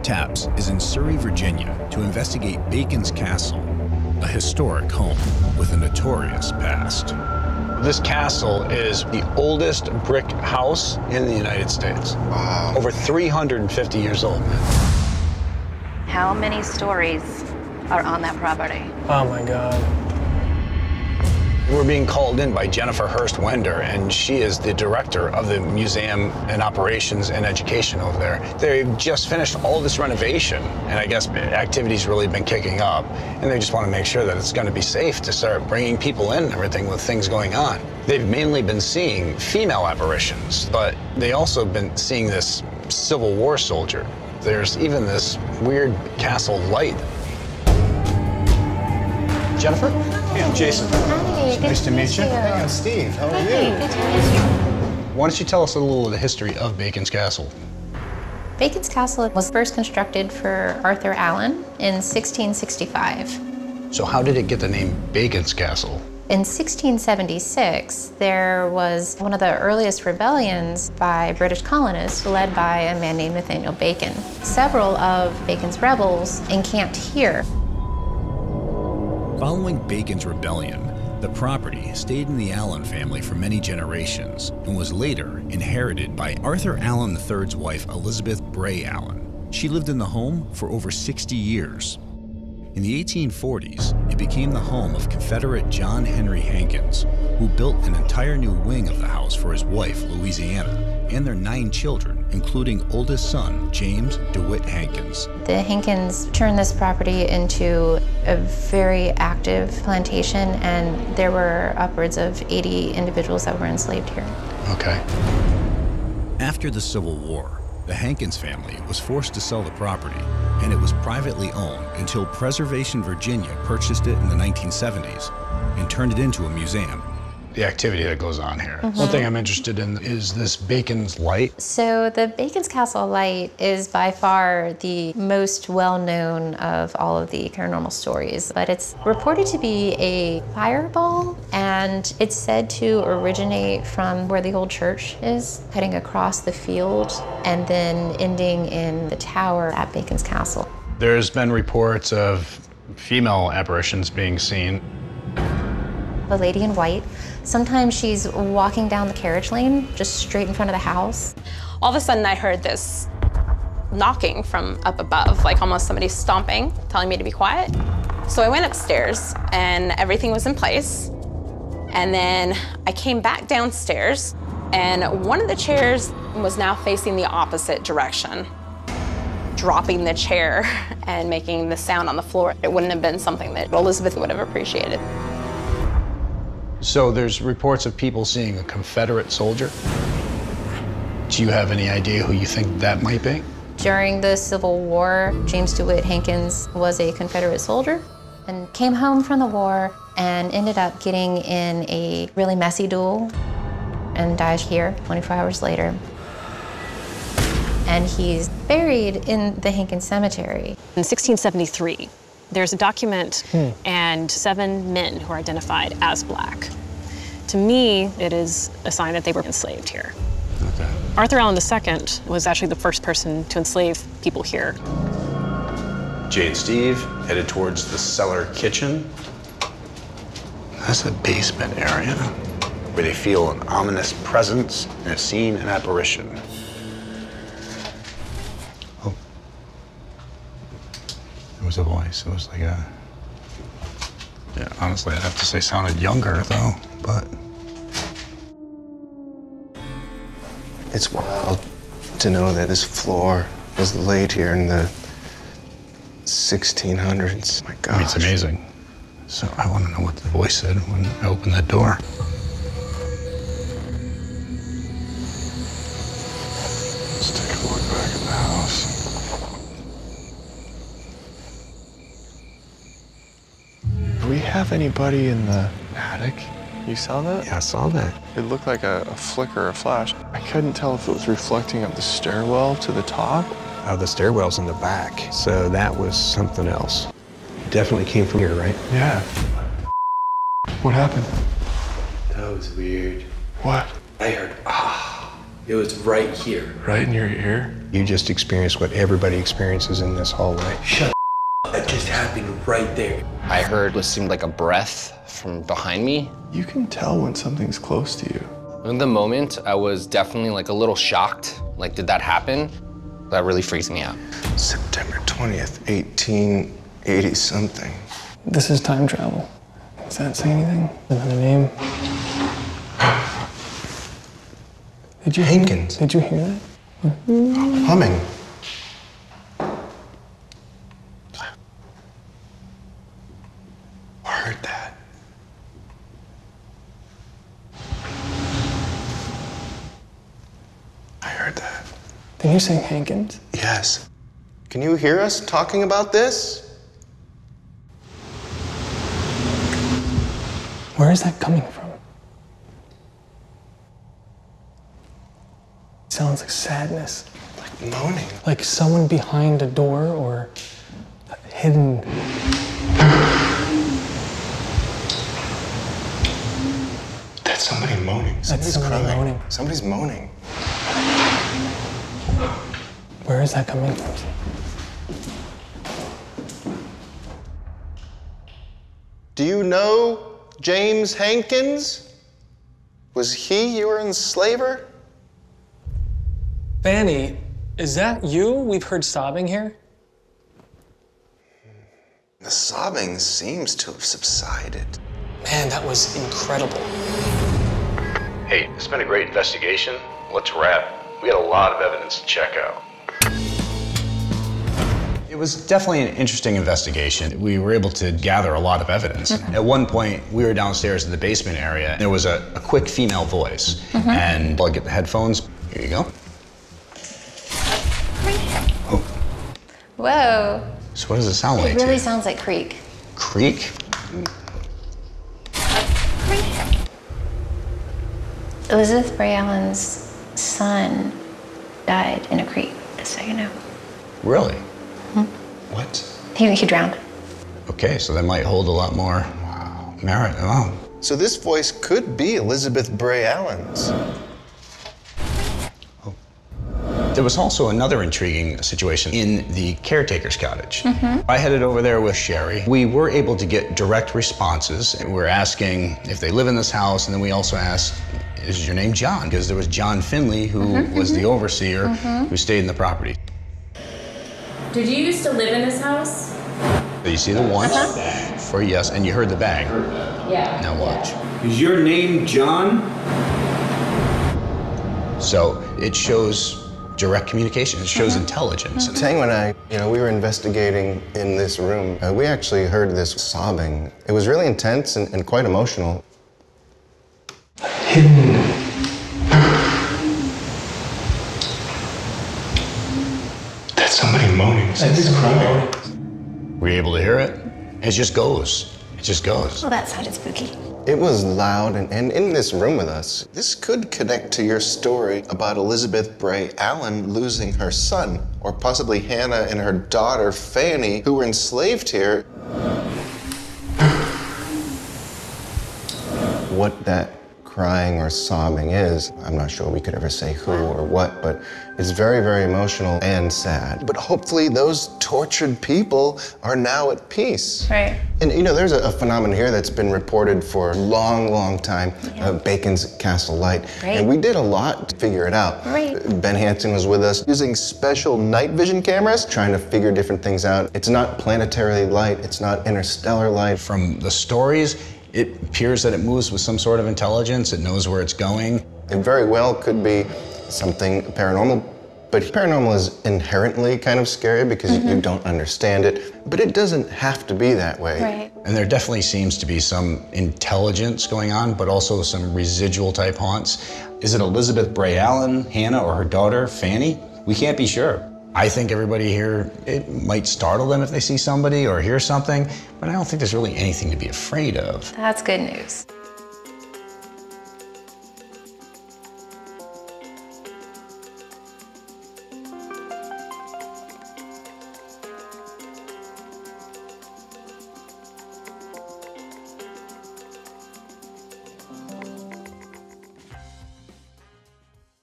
Taps is in Surrey, Virginia to investigate Bacon's Castle, a historic home with a notorious past. This castle is the oldest brick house in the United States. Wow. Over 350 years old. How many stories are on that property? Oh my God. We're being called in by Jennifer Hurst Wender, and she is the director of the Museum and Operations and Education over there. They've just finished all this renovation, and I guess activity's really been kicking up, and they just want to make sure that it's going to be safe to start bringing people in and everything with things going on. They've mainly been seeing female apparitions, but they also been seeing this Civil War soldier. There's even this weird castle light. Jennifer? Hey, I'm Jason. Hi, Nice to meet you. Hey, Hey, I'm Steve. How are you? good to meet you. Why don't you tell us a little of the history of Bacon's Castle? Bacon's Castle was first constructed for Arthur Allen in 1665. So how did it get the name Bacon's Castle? In 1676, there was one of the earliest rebellions by British colonists led by a man named Nathaniel Bacon. Several of Bacon's rebels encamped here. Following Bacon's rebellion, the property stayed in the Allen family for many generations and was later inherited by Arthur Allen III's wife, Elizabeth Bray Allen. She lived in the home for over 60 years. In the 1840s, it became the home of Confederate John Henry Hankins, who built an entire new wing of the house for his wife, Louisiana, and their 9 children, including oldest son, James DeWitt Hankins. The Hankins turned this property into a very active plantation, and there were upwards of 80 individuals that were enslaved here. Okay. After the Civil War, the Hankins family was forced to sell the property, and it was privately owned until Preservation Virginia purchased it in the 1970s and turned it into a museum. The activity that goes on here. One thing I'm interested in is this Bacon's light. So the Bacon's Castle light is by far the most well-known of all of the paranormal stories, but it's reported to be a fireball, and it's said to originate from where the old church is, heading across the field, and then ending in the tower at Bacon's Castle. There's been reports of female apparitions being seen. The lady in white, sometimes she's walking down the carriage lane, just straight in front of the house. All of a sudden I heard this knocking from up above, like almost somebody stomping, telling me to be quiet. So I went upstairs and everything was in place. And then I came back downstairs and one of the chairs was now facing the opposite direction, dropping the chair and making the sound on the floor. It wouldn't have been something that Elizabeth would have appreciated. So there's reports of people seeing a Confederate soldier. Do you have any idea who you think that might be? During the Civil War, James DeWitt Hankins was a Confederate soldier and came home from the war and ended up getting in a really messy duel and died here 24 hours later. And he's buried in the Hankins Cemetery. In 1673, there's a document and 7 men who are identified as Black. To me, it is a sign that they were enslaved here. Okay. Arthur Allen II was actually the first person to enslave people here. Jay and Steve headed towards the cellar kitchen. That's the basement area where they feel an ominous presence and have seen an apparition. Oh. It was a voice. It was like a... Yeah, honestly, I'd have to say sounded younger, though, but... It's wild to know that this floor was laid here in the 1600s. My God. I mean, it's amazing. So I want to know what the voice said when I opened that door. Let's take a look back at the house. Do we have anybody in the attic? You saw that? Yeah, I saw that. It looked like a flicker or a flash. I couldn't tell if it was reflecting up the stairwell to the top. The stairwell's in the back, so that was something else. Definitely came from here, right? Yeah. What happened? That was weird. What? I heard, ah. It was right here. Right in your ear? You just experienced what everybody experiences in this hallway. Shut up. That just happened right there. I heard what seemed like a breath from behind me. You can tell when something's close to you. In the moment, I was definitely like a little shocked. Like, did that happen? That really freaks me out. September 20th, 1880 something. This is time travel. Does that say anything? Another name? Did you Hankins. Did you hear that? Humming. I heard that. I heard that. Did you say Hankins? Yes. Can you hear us talking about this? Where is that coming from? It sounds like sadness. Like moaning. Like someone behind a door or hidden. That's somebody moaning. Somebody's somebody crying. moaning. Somebody's moaning. Where is that coming from? Do you know James Hankins? Was he your enslaver? Fanny, is that you? We've heard sobbing here. The sobbing seems to have subsided. Man, that was incredible. Hey, it's been a great investigation. Let's wrap. We had a lot of evidence to check out. It was definitely an interesting investigation. We were able to gather a lot of evidence. At one point, we were downstairs in the basement area. There was a quick female voice. And I'll get the headphones. Here you go. Oh, Whoa. so what does it sound like? It to really you? sounds like creak. Creak? Elizabeth Bray Allen's son died in a creek, just so you know. Really? What? He drowned. Okay, so that might hold a lot more merit. Oh. So this voice could be Elizabeth Bray Allen's. There was also another intriguing situation in the caretaker's cottage. I headed over there with Sherry. We were able to get direct responses. We were asking if they live in this house, and then we also asked, is your name John? Because there was John Finley, who was the overseer, who stayed in the property. Did you used to live in this house? So you see the one for yes, and you heard the bang. Yeah. Now watch. Is your name John? So it shows direct communication. It shows intelligence. Tango and I, we were investigating in this room. We actually heard this sobbing. It was really intense and quite emotional. Hidden. That's somebody moaning. Somebody's crying. Were you able to hear it? It just goes. It just goes. Well, that sounded spooky. It was loud, and in this room with us, this could connect to your story about Elizabeth Bray Allen losing her son, or possibly Hannah and her daughter, Fanny, who were enslaved here. What that crying or sobbing is, I'm not sure we could ever say who or what, but it's very, very emotional and sad. But hopefully those tortured people are now at peace. Right. And there's a phenomenon here that's been reported for a long, long time, Bacon's Castle Light. Right. And we did a lot to figure it out. Right. Ben Hansen was with us using special night vision cameras, trying to figure different things out. It's not planetary light, it's not interstellar light. From the stories, it appears that it moves with some sort of intelligence. It knows where it's going. It very well could be something paranormal, but paranormal is inherently kind of scary because you don't understand it, but it doesn't have to be that way. Right. And there definitely seems to be some intelligence going on, but also some residual type haunts. Is it Elizabeth Bray Allen, Hannah, or her daughter, Fanny? We can't be sure. I think everybody here, it might startle them if they see somebody or hear something, but I don't think there's really anything to be afraid of. That's good news.